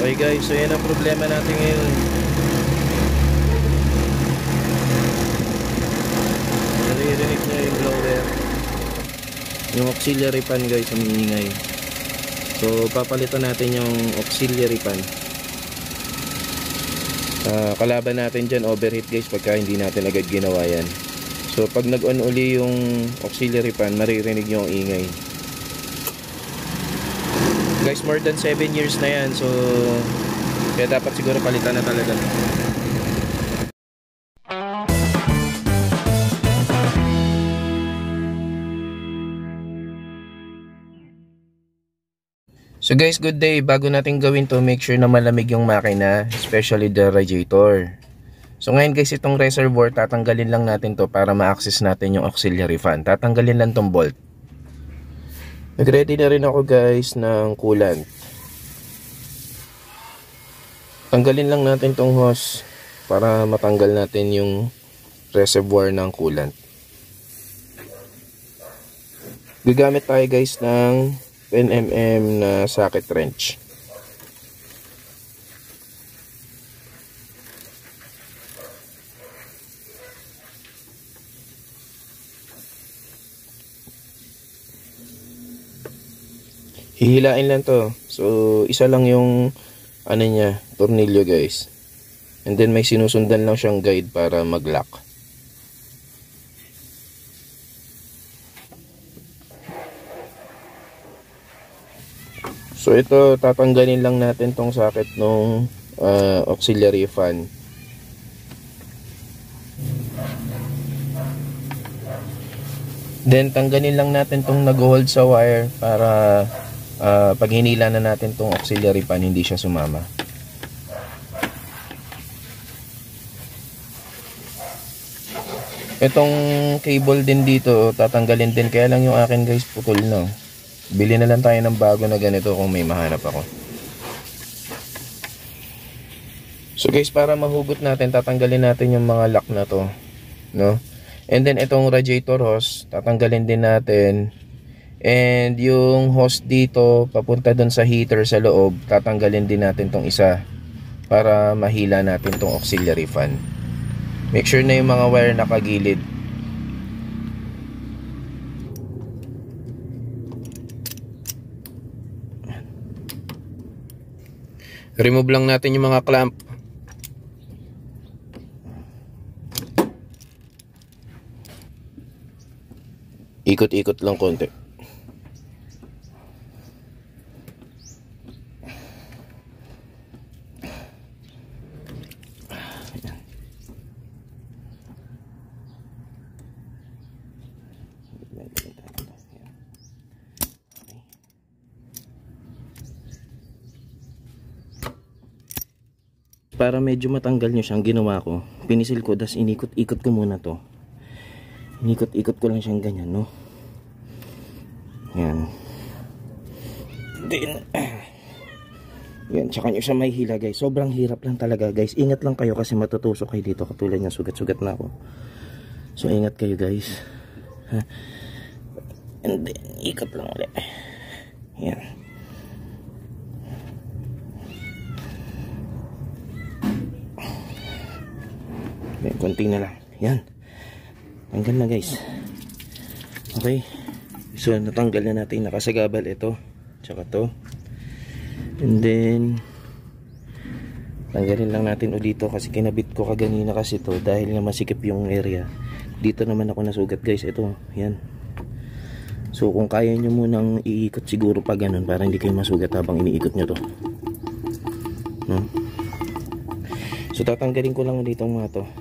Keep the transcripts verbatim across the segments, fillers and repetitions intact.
Okay guys, so yan ang problema natin ngayon. Naririnig nyo yung blower, yung auxiliary fan guys, umiingay. So papalitan natin yung auxiliary fan. uh, Kalaban natin dyan overheat guys pagka hindi natin agad ginawa yan. So pag nag-on uli yung auxiliary fan, maririnig nyo ang ingay guys. More than seven years na yan, so kaya dapat siguro palitan na talaga. So guys, good day. Bago natin gawin to, make sure na malamig yung makina, especially the radiator. So ngayon guys, itong reservoir, tatanggalin lang natin to para ma-access natin yung auxiliary fan. Tatanggalin lang tong bolt. Nag-ready na rin ako guys ng coolant. Tanggalin lang natin tong hose para matanggal natin yung reservoir ng coolant. Gagamit tayo guys ng ten millimeter na socket wrench. Hihilain lang to. So isa lang yung ano niya, tornilyo guys. And then may sinusundan lang siyang guide para mag-lock. So ito, tatanggalin lang natin tong socket nung uh, auxiliary fan. Then tanggalin lang natin tong nag-hold sa wire para uh, pag hinila na natin tong auxiliary fan, hindi siya sumama. Itong cable din dito, tatanggalin din. Kaya lang yung akin guys, putol na. Bili na lang tayo ng bago na ganito kung may mahanap ako. So guys, para mahugot natin, tatanggalin natin yung mga lock na to, no? And then itong radiator hose, tatanggalin din natin. And yung hose dito, papunta dun sa heater sa loob, tatanggalin din natin tong isa para mahila natin tong auxiliary fan. Make sure na yung mga wire nakagilid. Remove lang natin yung mga clamp. Ikot-ikot lang konti. Para medyo matanggal nyo siyang ginawa ko, pinisil ko, das inikot-ikot ko muna to. Inikot-ikot ko lang siyang ganyan, no? Yan. Then, yan, tsaka nyo siya may hila guys. Sobrang hirap lang talaga guys. Ingat lang kayo kasi matutusok kayo dito. Katulad niya, sugat-sugat na ako. So ingat kayo guys. Ha? And then, ikot lang ulit. Yan. Yan, konti na lang. Yan. Tanggal na guys. Okay. So natanggal na natin, nakasagabal ito tsaka to. And then tanggalin lang natin ulit ito kasi kinabit ko kaganina kasi to dahil nga masikip yung area. Dito naman ako nasugat guys. Ito. Yan. So kung kaya nyo munang iikot siguro pa ganun para hindi kayo masugat habang iniikot nyo to. Hmm? So tatanggalin ko lang ulit itong mga to.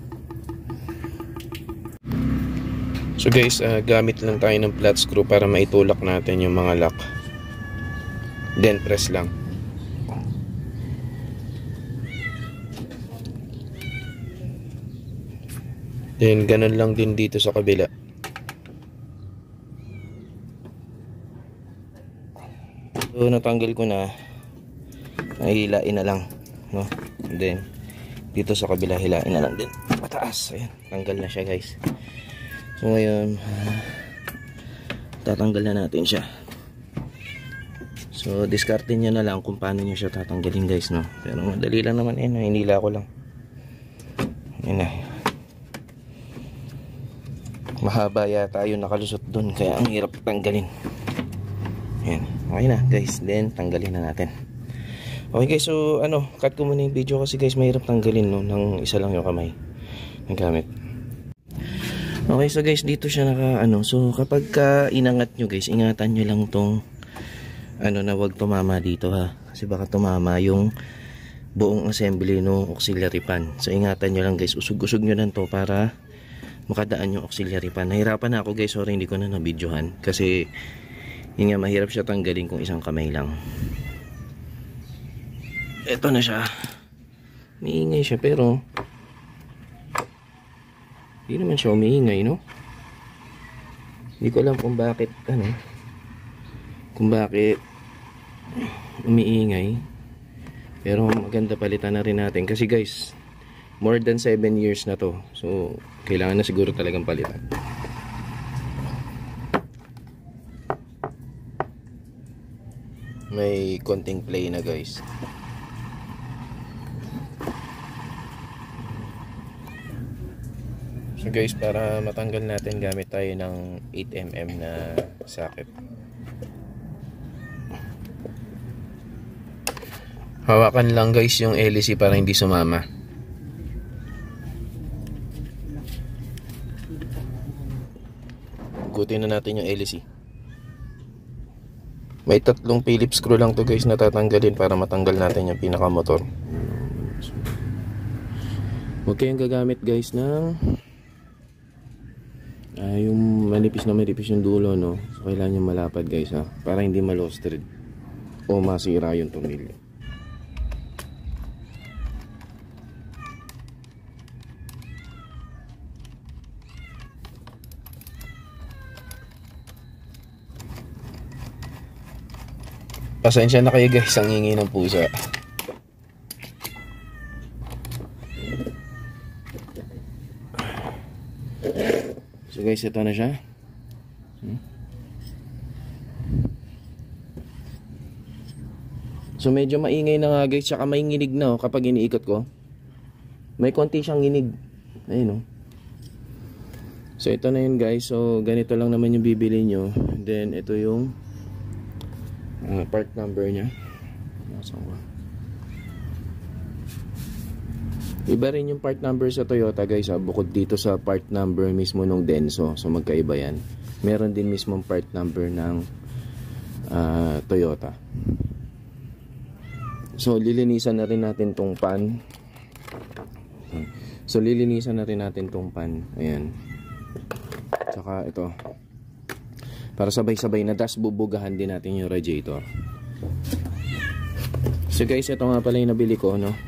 So guys, uh, gamit lang tayo ng flat screw para maitulak natin yung mga lock. Then press lang. Then ganun lang din dito sa kabila. So natanggal ko na. Nahihilain na lang, no? And then dito sa kabila hilain na lang din. Pataas. Ayan, tanggal na siya guys. So ngayon, uh, tatanggal na natin siya. So diskarte nyo na lang kung paano nyo siya tatanggalin guys, no. Pero madali lang naman yan, no? Hinila ko lang. Yan na. Mahaba yata yung nakalusot dun, kaya ang hirap tanggalin. Yan, okay na guys. Then tanggalin na natin. Okay guys, so ano, cut ko muna yung video kasi guys mahirap tanggalin, no, ng isa lang yung kamay ng gamit. Okay, so guys, dito siya naka ano. So kapag ka inangat nyo guys, ingatan nyo lang tong ano na wag tumama dito ha, kasi baka tumama yung buong assembly no auxiliary pan. So ingatan nyo lang guys, usog-usog nyo lang to para makadaan yung auxiliary pan. Nahirapan na ako guys, sorry hindi ko na na-videohan kasi yun nga, mahirap siya tanggalin kung isang kamay lang. Eto na siya. Umiingay siya pero hindi naman siya umiingay, no? Hindi ko alam kung bakit ano, kung bakit umiingay. Pero maganda, palitan na rin natin kasi guys more than seven years na to. So kailangan na siguro talagang palitan. May konting play na guys. So guys, para matanggal natin gamit tayo ng eight millimeter na socket. Hawakan lang guys yung L E C para hindi sumama. Gutin na natin yung L E C. May tatlong Phillips screw lang to guys na tatanggalin para matanggal natin yung pinakamotor. Huwag kayong gagamit guys ng uh, yung manipis na manipis yung dulo, no? So kailangan yung malapad guys ha, para hindi ma-lost thread o masira yung tumilyo. Pasensya na kayo guys, ang ingay ng pusa. So guys, ito na siya. Hmm? So medyo maingay na nga guys, tsaka may nginig na oh, kapag iniikot ko. May konti siyang nginig. Ayun oh. So ito na yun guys. So ganito lang naman yung bibili nyo. And then ito yung uh, part number nya. Iba rin yung part number sa Toyota guys ha, bukod dito sa part number mismo ng Denso. So magkaiba yan. Meron din mismong part number ng uh, Toyota. So lilinisan na rin natin tong pan. So lilinisan na rin natin tong pan. Ayan. Tsaka ito, para sabay-sabay na, das bubugahan din natin yung radiator. So guys, ito nga pala yung nabili ko, no?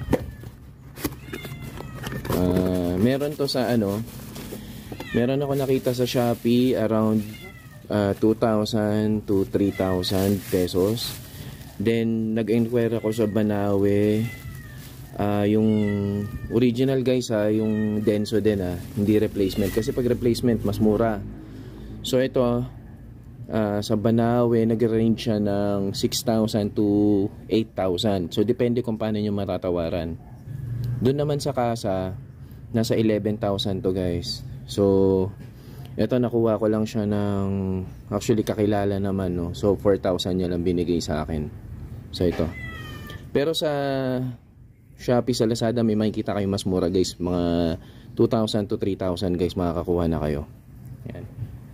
Uh, meron to sa ano, meron ako nakita sa Shopee around uh, two thousand to three thousand pesos. Then nag-inquire ako sa Banawe, uh, yung original guys ha, yung Denso din ha, hindi replacement, kasi pag replacement mas mura. So ito uh, sa Banawe nag-range siya ng six thousand to eight thousand. So depende kung paano nyo matatawaran. Doon naman sa kasa, nasa eleven thousand to guys. So ito nakuha ko lang siya ng, actually kakilala naman, no. So four thousand niya lang binigay sa akin. So ito. Pero sa Shopee, sa Lazada may makikita kayo mas mura guys. Mga two thousand to three thousand guys makakakuha na kayo. Yan.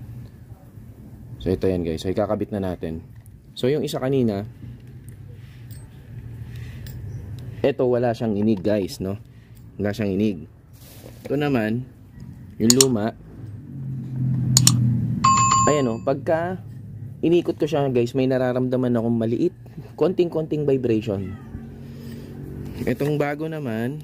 So ito yan guys. So ikakabit na natin. So yung isa kanina, ito wala siyang inig guys, no? Wala siyang inig. Ito naman yung luma. Ayan o, pagka inikot ko siya guys, may nararamdaman akong maliit, konting-konting vibration. Itong bago naman,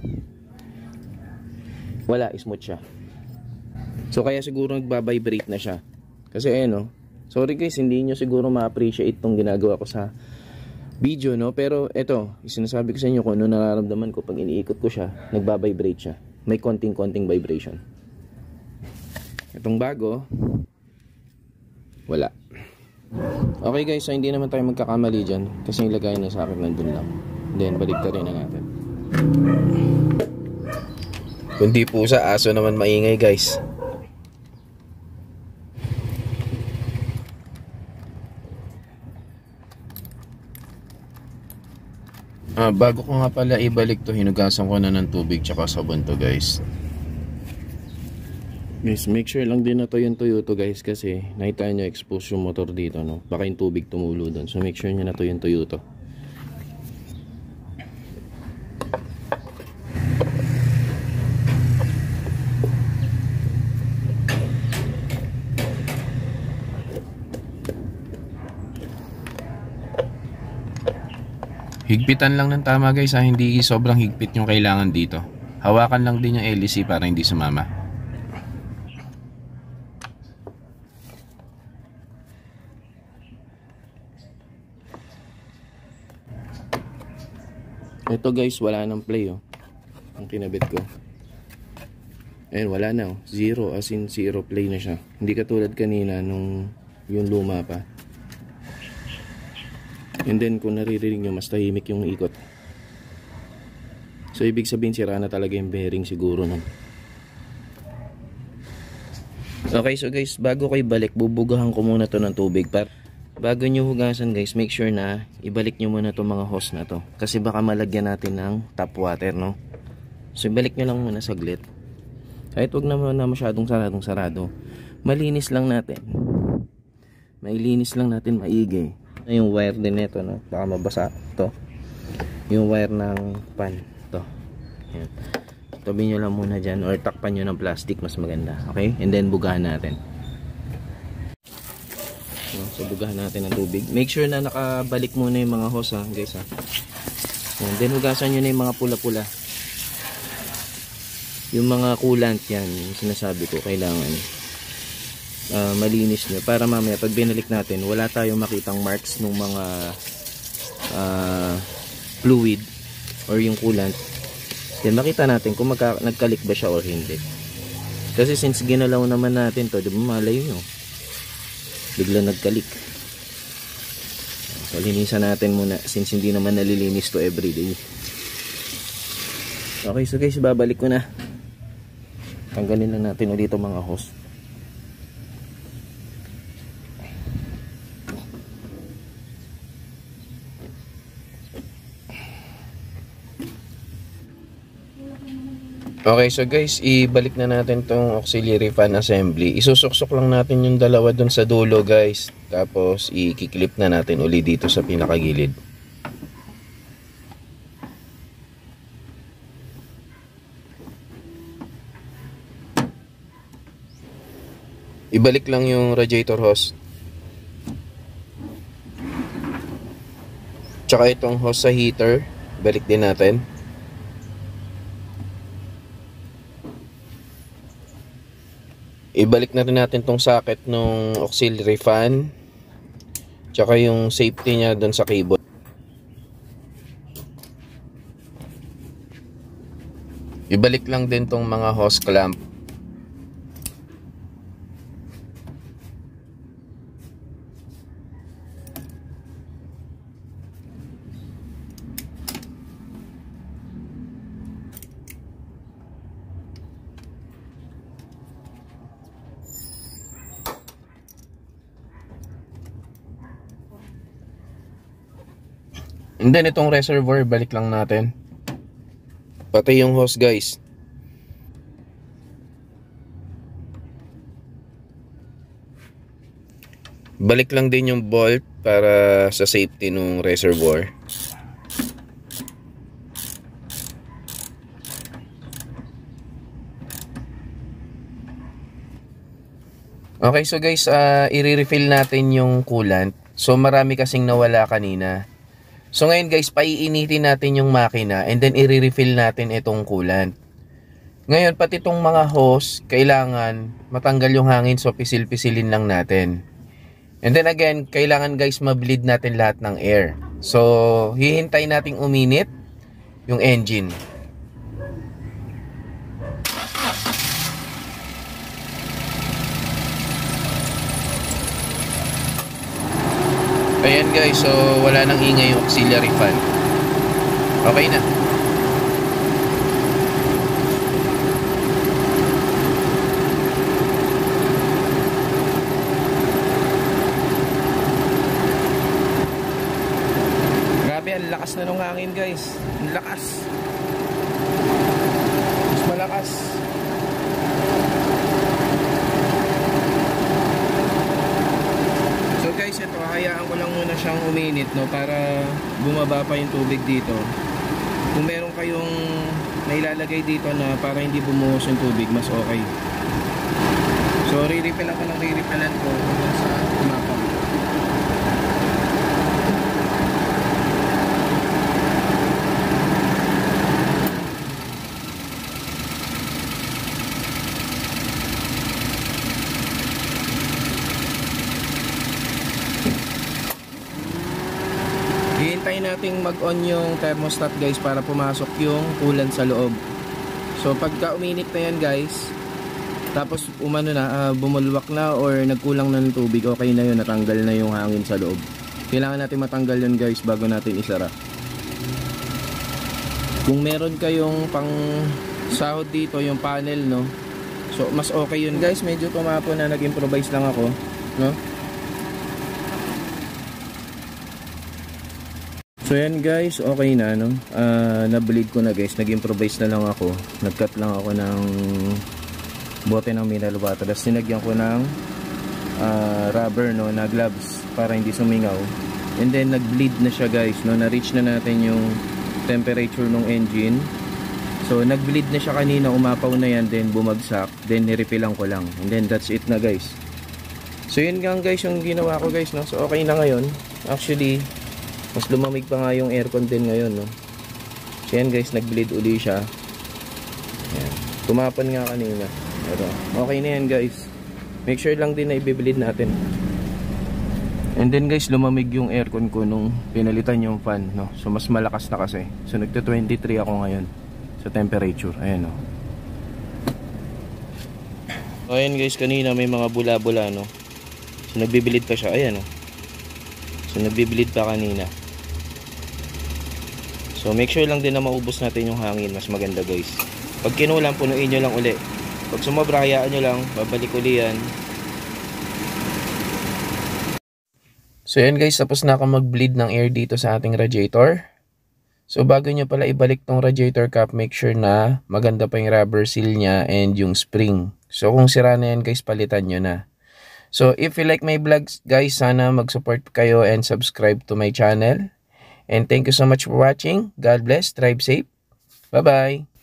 wala, smooth siya. So kaya siguro nagbabibrate na siya. Kasi ayan o, sorry guys, hindi nyo siguro ma-appreciate itong ginagawa ko sa video, no? Pero ito, sinasabi ko sa inyo kung ano nararamdaman ko pag iniikot ko siya, nagbabibrate siya. May konting-konting vibration. Itong bago, wala. Okay guys, so hindi naman tayo magkakamali dyan kasi yung lagay na sa akin nandun lang. Then balik ta rin na natin. Kundi po sa aso naman maingay guys. Ah, bago ko nga pala ibalik to, hinugasan ko na ng tubig tsaka sabon to guys. Guys, make sure lang din na to yung tuyo to guys kasi nakita nyo expose yung motor dito, no? Baka yung tubig tumulo doon. So make sure nyo na to yung tuyo to. Higpitan lang ng tama guys ha, hindi sobrang higpit yung kailangan dito. Hawakan lang din yung L E C para hindi sumama. Ito guys, wala nang play oh. Ang kinabit ko. Ayun, wala na oh. Zero, as in zero play na siya. Hindi katulad kanina nung yung luma pa. And then kung naririnig nyo, mas tahimik yung ikot. So ibig sabihin sira na talaga yung bearing siguro nun. Okay, so guys, bago kayo balik, bubugahan ko muna to ng tubig. Para bago nyo hugasan guys, make sure na ibalik nyo muna to mga hose na to. Kasi baka malagyan natin ng tap water, no? So ibalik nyo lang muna saglit. Kahit wag naman na masyadong saradong sarado. Malinis lang natin. Mailinis lang natin maigi. Yung wire din nito, no? Baka mabasa to. Yung wire ng pan to. Ayan. Tabi nyo lang muna dyan or takpan nyo ng plastic, mas maganda. Okay? And then bugahan natin. So bugahan natin ng tubig. Make sure na nakabalik muna yung mga hose ha, guys ha. And then hugasan nyo na yung mga pula-pula. Yung mga coolant yan, yung sinasabi ko, kailangan Uh, malinis nyo para mamaya pag binalik natin wala tayong makitang marks ng mga uh, fluid or yung coolant. Then makita natin kung magka, nagkalik ba siya or hindi, kasi since ginalaw naman natin to, di ba malayo nyo bigla nagkalik. So linisan natin muna since hindi naman nalilinis to everyday. Okay, so guys, babalik ko na. Tanggalin lang natin ulit itong mga hose. Okay, so guys, ibalik na natin tong auxiliary fan assembly. Isusuksok lang natin yung dalawa dun sa dulo guys. Tapos i-clip na natin uli dito sa pinakagilid. Ibalik lang yung radiator hose. Tsaka itong hose sa heater, balik din natin. Ibalik na rin natin tong socket ng auxiliary fan. Tsaka yung safety niya doon sa cable. Ibalik lang din tong mga hose clamp. And then itong reservoir, balik lang natin. Pati yung hose guys. Balik lang din yung bolt para sa safety ng reservoir. Okay, so guys, uh, i-refill natin yung coolant. So marami kasing nawala kanina. So ngayon guys, paiinitin natin yung makina and then i-refill natin itong coolant. Ngayon pati itong mga hose, kailangan matanggal yung hangin, so pisil-pisilin lang natin. And then again, kailangan guys ma-bleed natin lahat ng air. So hihintay nating uminit yung engine. Ayan guys, so wala nang ingay yung auxiliary fan. Okay na. Grabe, ang lakas na nung hangin guys. Ang lakas. Mas malakas. So guys, ito, hayaan ko lang muna siyang uminit, no, para bumaba pa yung tubig dito. Kung meron kayong nailalagay dito na para hindi bumuhos yung tubig, mas okay. So re-refill ako ng re-refillan ko sa umapaw. Hihintayin nating mag-on yung thermostat guys para pumasok yung coolant sa loob. So pagka uminit na yan guys, tapos umano na, uh, bumulwak na or nagkulang na ng tubig, okay na yun, natanggal na yung hangin sa loob. Kailangan natin matanggal yun guys bago natin isara. Kung meron kayong pang sahod dito, yung panel, no, so mas okay yun guys. Medyo tumapo na, nag-improvise lang ako, no. So yan guys, okay na, no? Uh, na-bleed ko na guys, nag-improvise na lang ako. Nag-cut lang ako ng bote ng mineral water. Tapos sinagyan ko ng uh, rubber, no, na gloves para hindi sumingaw. And then nag-bleed na siya guys, no? Na-reach na natin yung temperature ng engine. So nag-bleed na siya kanina, umapaw na yan, then bumagsak. Then nirepillan ko lang. And then that's it na guys. So yun gang guys yung ginawa ko guys, no? So okay na ngayon. Actually, mas lumamig pa nga yung aircon din ngayon, no? So yan guys, nag-bleed uli siya. Yan. Tumapan nga kanina. Pero okay na yan guys. Make sure lang din na i-bleed natin. And then guys, lumamig yung aircon ko nung pinalitan yung fan, no? So mas malakas na kasi. So nagta twenty-three ako ngayon sa temperature. Ayan, no? So ayan guys, kanina may mga bula-bula, no? So nagbibilid pa siya. Ayan, no? So nagbibilid pa kanina. So make sure lang din na maubos natin yung hangin, mas maganda guys. Pag kinulang, punuin nyo lang uli. Pag sumobra, hayaan nyo lang, babalik uli yan. So yan guys, tapos na ako mag-bleed ng air dito sa ating radiator. So bago nyo pala ibalik tong radiator cap, make sure na maganda pa yung rubber seal nya and yung spring. So kung sira na yan guys, palitan nyo na. So if you like my vlogs guys, sana mag-support kayo and subscribe to my channel. And thank you so much for watching. God bless. Drive safe. Bye-bye.